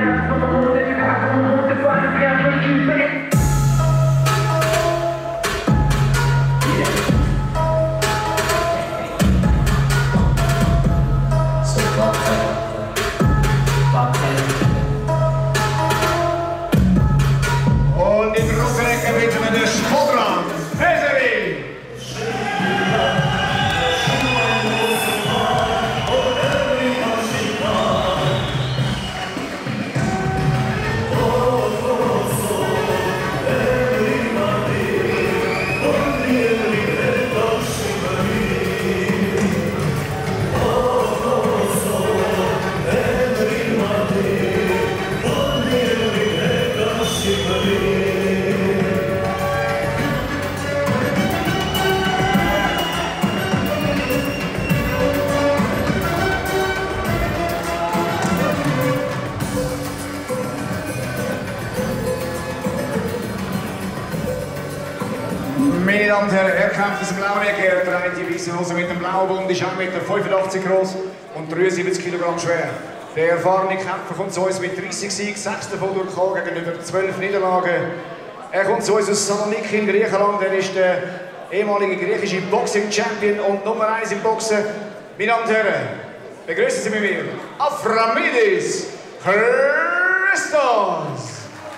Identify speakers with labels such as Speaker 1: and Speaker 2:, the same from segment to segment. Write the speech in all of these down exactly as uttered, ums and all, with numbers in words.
Speaker 1: Und im Rückenrecker bitte mit der Skodran. Peseri! Meine Damen und Herren, er kämpft aus dem blauen Eck, er trägt die weiße Hose mit dem blauen Bund, ist ein Meter fünfundachtzig groß und dreiundsiebzig Kilogramm schwer. Der erfahrene Kämpfer kommt zu uns mit dreißig Siegen, sechs davon durchgekommen gegenüber zwölf Niederlagen. Er kommt zu uns aus Saloniki in Griechenland, er ist der ehemalige griechische Boxing-Champion und Nummer eins im Boxen. Meine Damen und Herren, begrüßen Sie mit mir Aframidis Christos!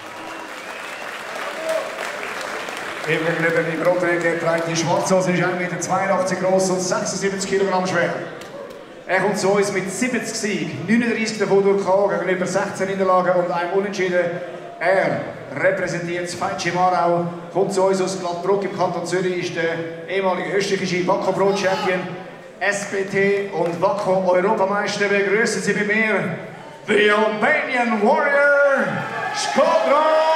Speaker 1: Ihm gegenüber im roten Eck, er trägt die schwarze Hose, ist ein Meter zweiundachtzig groß und sechsundsiebzig Kilogramm schwer. Er kommt zu uns mit siebzig Siegen, neununddreißig davon durchgekommen, gegenüber sechzehn Niederlagen und einem Unentschieden. Er repräsentiert das Feitschi Marau, kommt zu uns aus Gladbruck im Kanton Zürich, ist der ehemalige österreichische Waco Pro Champion, S B T und Waco Europameister. Begrüßen Sie mit mir the Albanian Warrior Skodran!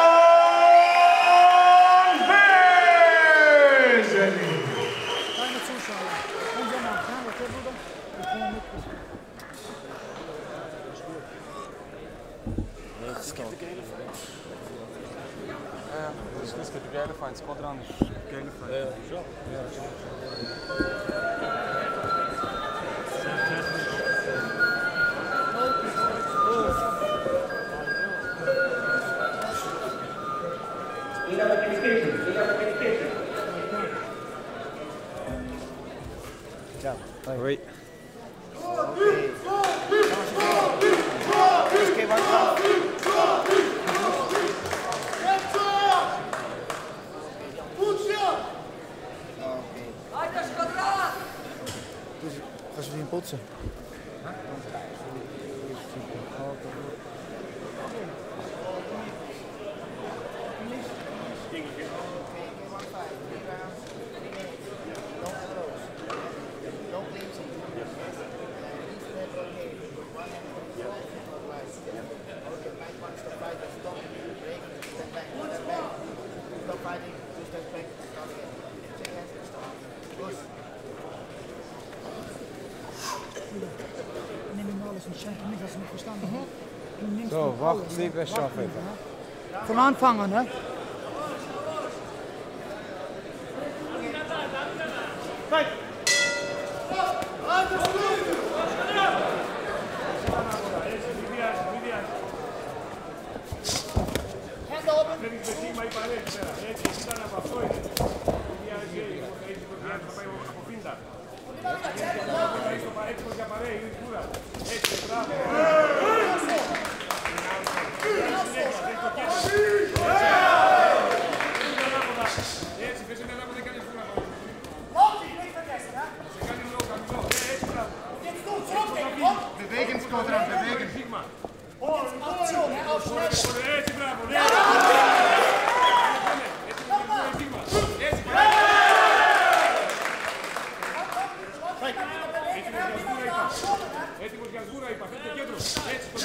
Speaker 2: Das gibt eine geile Fight. Ja, das ist das gibt eine geile Fight. Skodran ist eine geile Fight. Ja, schon. Ja, schon.
Speaker 3: Ciao.
Speaker 2: Oui.
Speaker 3: Kannst du ihn putzen?
Speaker 2: So, wacht, lieber schaffen.
Speaker 3: Von Anfang an, ne?
Speaker 1: Bewegen, Skodran, bewegen.
Speaker 4: Aktion, Herr Aufschnitt!
Speaker 5: Έτοιμος για σγούρα, είπα, φέρτε κέντρο. Έτσι, το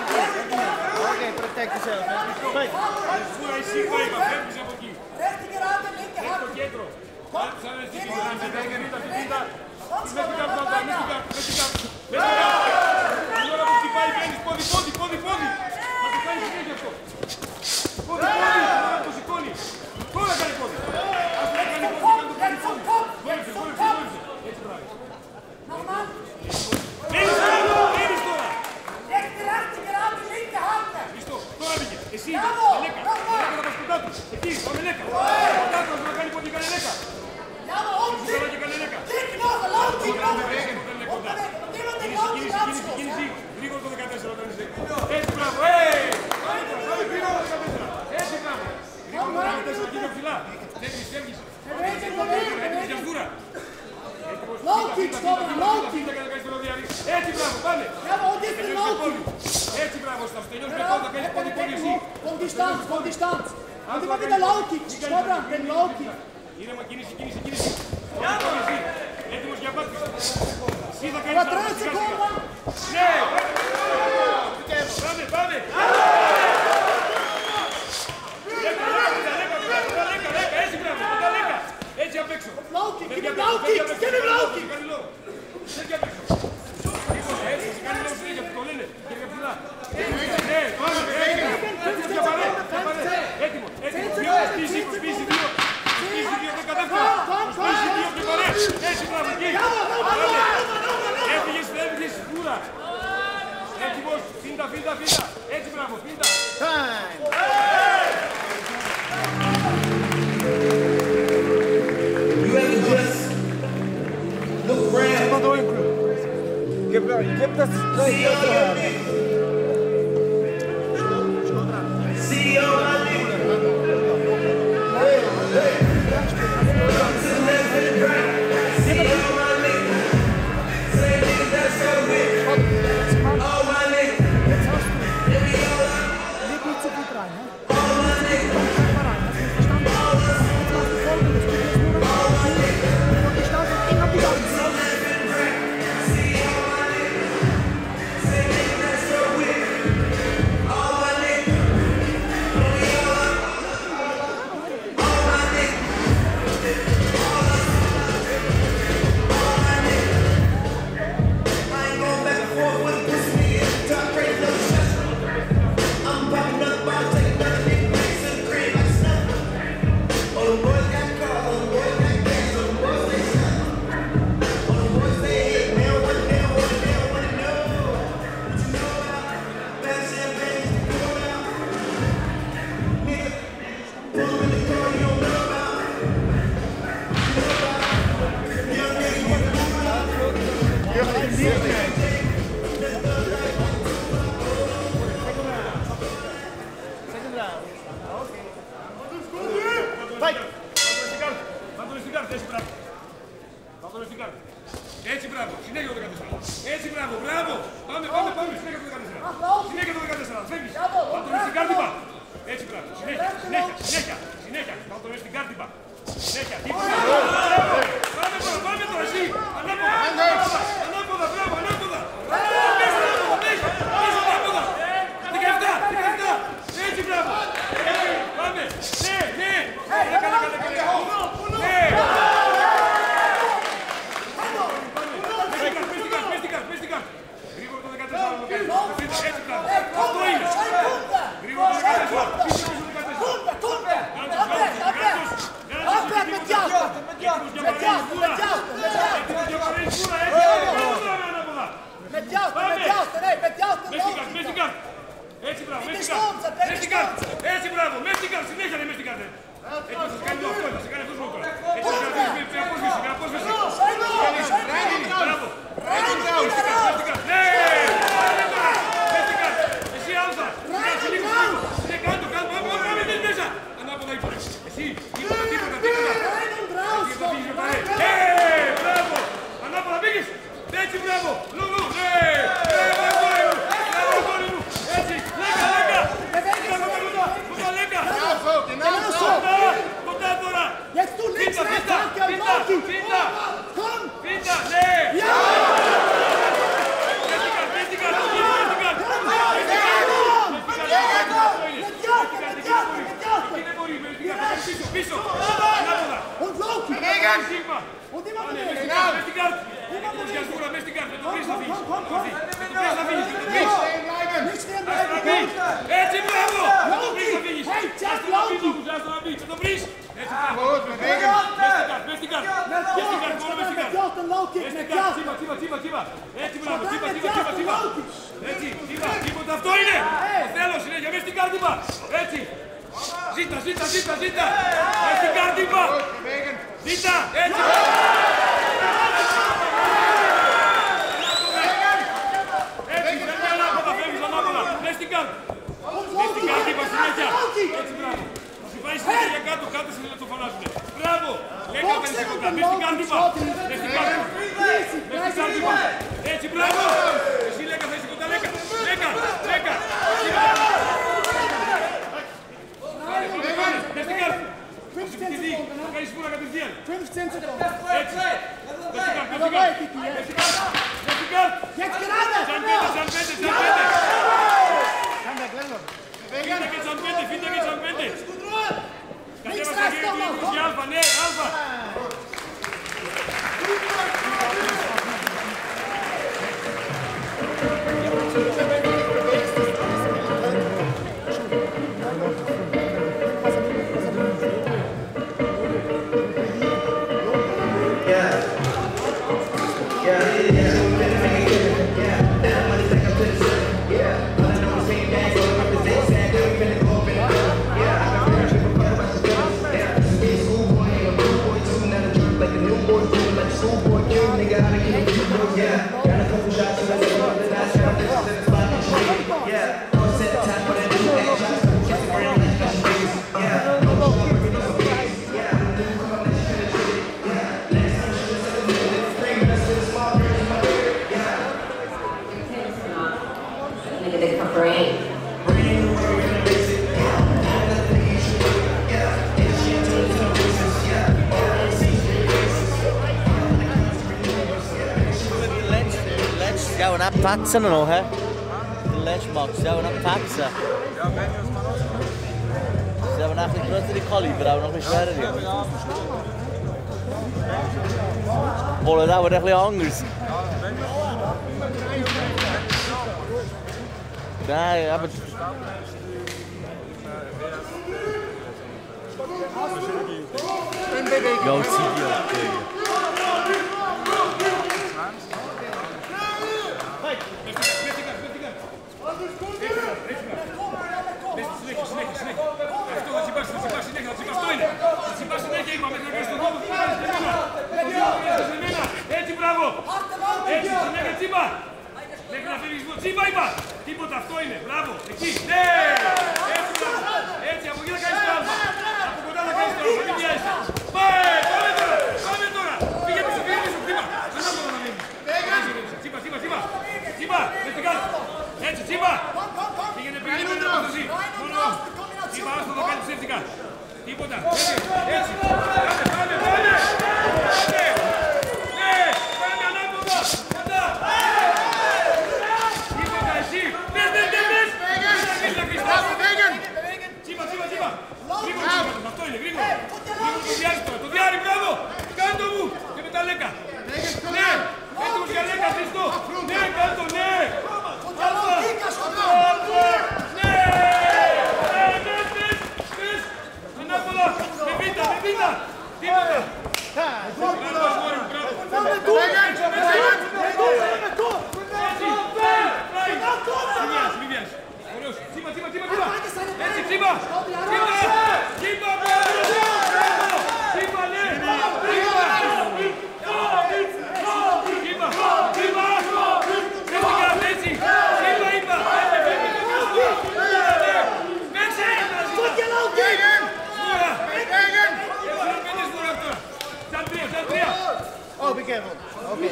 Speaker 4: Rechtige Pίσω! Ανάποδα!
Speaker 5: Σίγμα.
Speaker 3: Und immer
Speaker 5: Ναι,
Speaker 3: wieder.
Speaker 5: μες στην κάρτα, μες στην κάρτα. Έχεις για σγούρα, μες στην κάρτα. Με το βρεις να φύγεις. Με το βρεις να φύγεις, με το βρεις.
Speaker 3: Nicht stehen
Speaker 5: Άστο να
Speaker 3: bleiben.
Speaker 5: μπει. Έτσι, μπράβο. Με το βρεις να φύγεις. Άστο να μπει, Λούκους, άστο να μπει. Με το βρεις. Έτσι, μπράβο. Μες στην κάρτα, μες στην κάρτα. Μες στην κάρτα, μόνο μες στην κάρτα.
Speaker 3: Piotr Laukik,
Speaker 5: Μες στην
Speaker 3: met
Speaker 5: κάρτα,
Speaker 3: Piotr.
Speaker 5: τσίμα, τσίμα, τσίμα, τσίμα. Έτσι, μπράβο, τσίμα, τσίμα, τσίμα, τσίμα. Έτσι, τσίμα, τίποτα, αυτό είναι. Το θέλω συνέχεια, μες στην κάρτα, είπα. Έτσι. Ζήτα, ζήτα, ζήτα, ζήτα. Μες στην κάρτα, είπα. Ζήτα, έτσι. Έτσι, πρέπει ανάποδα, φεύγεις ανάποδα. Μες στην κάρτα. Μες στην κάρτα, είπα συνέχεια. Έτσι, μπράβο. Θα σου πάει συνέχεια κάτω, κάτω συνέχεια να το φωνάζουνε. Μπράβο. Λέκα, παίρνεις τίποτα. Μες στην κάρτα, είπα. Μες στην κάρτα. Μες στην κάρτα, είπα. Έτσι, μπράβο. Εσύ, Λέκα, θα είσαι κοντά, Λέκα. Λέκα, Λέκα. Μες στην κάρτα. Θα σου πηδεί. Θα κάνεις σγούρα κατευθείαν.
Speaker 3: fünfzehn Sekunden.
Speaker 5: Έτσι. Μες στην κάρτα, μες στην κάρτα. Μες στην κάρτα. Μες στην κάρτα.
Speaker 3: Jetzt gerade.
Speaker 5: Σαν πέντε, σαν πέντε, σαν πέντε. Φίντα και σαν πέντε, φίντα και σαν πέντε. Κατέβασε και η Αλφα, ναι, Αλφα.
Speaker 6: Ja, und auch Patzen noch, hä? Der letzte Max, ja, und auch Patzen.
Speaker 2: Ja, wenn wir es mal
Speaker 6: Das sind aber noch ein bisschen größere Kaliber, auch noch ein bisschen schwerer. Wollen aber ein bisschen anders. Nein, aber... Ja, Ziggy, okay.
Speaker 5: Έτσι, μπράβο! Έτσι, συνέχεια τσίμπα! Μέχρι να φύγεις λίγο τσίμπα, είπα! Τίποτα, αυτό είναι, μπράβο! Εκεί, ναι! Έτσι, μπράβο! Έτσι, από εκεί θα κάνεις το άλφα! Από κοντά θα κάνεις το άλφα, μην πιάσεις! Πάμε, πάμε τώρα! Πάμε τώρα! Πήγε πίσω, πήγε πίσω, τσίμπα! Δεν θα μπορώ να μείνεις! Τσίμπα, τσίμπα, τσίμπα! Τσίμπα, μες την κάτω! Έτσι, τσίμπα! Πήγαινε, πήγαινε, πήγαινε, πήγαινε, μόνο! Τσίμπα, άστο το κάνεις ψεύτικα! Τίποτα, έτσι, έτσι! Πάμε, πάμε, πάμε! Πάμε! Ναι, πάμε ανάποδα! Κοντά! Τίποτα, εσύ! Μες, μες, μες, μες! Μες να πεις, άστο! Τσίμπα, τσίμπα, τσίμπα! Γρήγορα, αυτό είναι, γρήγορα! Γρήγορα το διάρρη τώρα, το διάρρη, μπράβο! Κάντο μου! Και με τα Λέκα! Ναι! Έτοιμος για Λέκα, Χριστό! Ναι, κάντο, ναι! Αλφα! Αλφα! Ναι! Μες, μες, μες! Ανάποδα! Με βήτα, με βήτα! Τίποτα! Μπράβο, μόρι μου, μπράβο! Έτσι, Μη βιάζεις, μη βιάζεις! Ωραίος! Τσίμα, τσίμα, τσίμα, τσίμα! Έτσι, τσίμα! Τσίμα! Τσίμα, μπράβο! Τσίμα, ναι! Τσίμα! Τσίμα! Τσίμα! Έτσι, κάτω, έτσι! Τσίμα, είπα! Μέσα! Σμούρα! Έφυγε πέντε σμούρα τώρα! Σαν τρία, σαν τρία!
Speaker 3: Oh, be careful. Okay.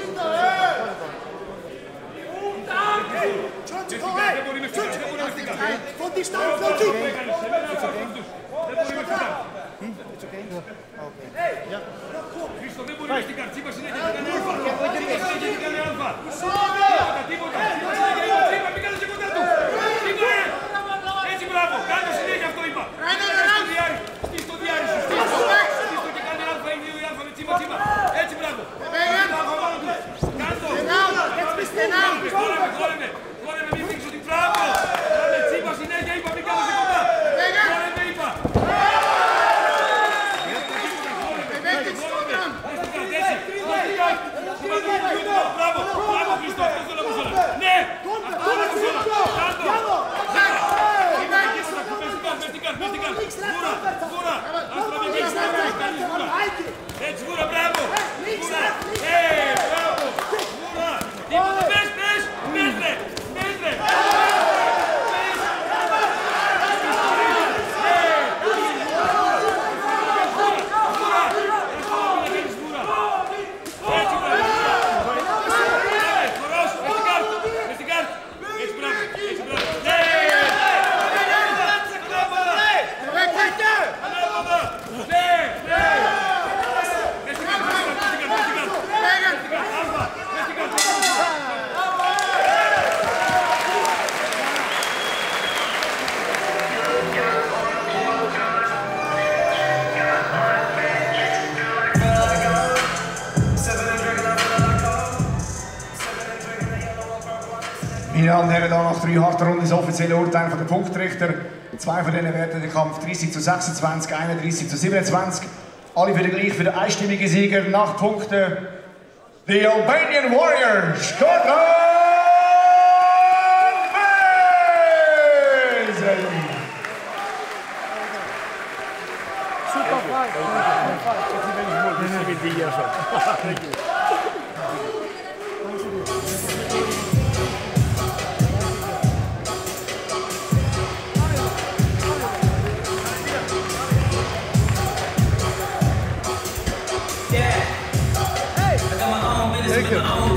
Speaker 5: Δεν μπορεί μες την κάτω, δεν μπορεί μες την κάτω!
Speaker 3: Von die Stand, Laukik.
Speaker 5: Δεν έκανες, δεν έκανες αυτούς! Δεν μπορεί μες την κάτω!
Speaker 3: It's okay. Okay. Yeah.
Speaker 5: Χρήστο, δεν μπορεί μες την κάτω! Τσίπα συνέχεια και κάνει αλφα! Τσίπα συνέχεια και κάνει αλφα! Τίποτα, τίποτα! Τσίπα συνέχεια, τσίπα, μην κάνεις και κοντά του! Τσίπα, ε! Έτσι, μπράβο! Κάνε συνέχεια αυτό είπα! Στείς το διάρρη! Στείς το διάρρη σου! Στείς το και κάνει αλφα, είναι η αλφα με τσίπα, τσίπα! Sicura! Nostra amica Sicura! Sicura! Eh, Sicura, bravo! Sicura! Eh, bravo! Sicura! Tipo, bes, bes! Besle! Besle!
Speaker 1: Meine Damen und Herren, hier nach drei harten Runden das offizielle Urteil von den Punktrichter. Zwei von denen werden den Kampf dreißig zu sechsundzwanzig, einunddreißig zu siebenundzwanzig. Alle für den gleich, für den einstimmigen Sieger nach Punkten. The Albanian Warriors, Gordon Mason!
Speaker 3: Super fight. Super fight.
Speaker 7: Thank you.